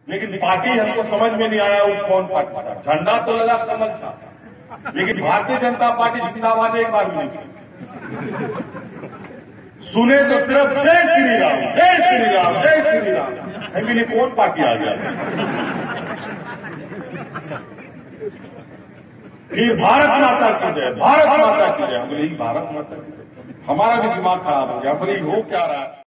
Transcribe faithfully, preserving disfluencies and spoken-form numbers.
लेकिन पार्टी हमको समझ में नहीं आया वो कौन पार्टी था। झंडा तो लगा कमल था, लेकिन भारतीय जनता पार्टी जिंदाबाद एक बार भी नहीं सुने तो सिर्फ जय श्री राम, जय श्री राम, जय श्री राम। मेरी कौन पार्टी आ गया? ये भारत माता की जय, भारत माता की जय। हम बोले भारत माता की जय, हमारा भी दिमाग खराब हो गया। बोले हो क्या रहा है?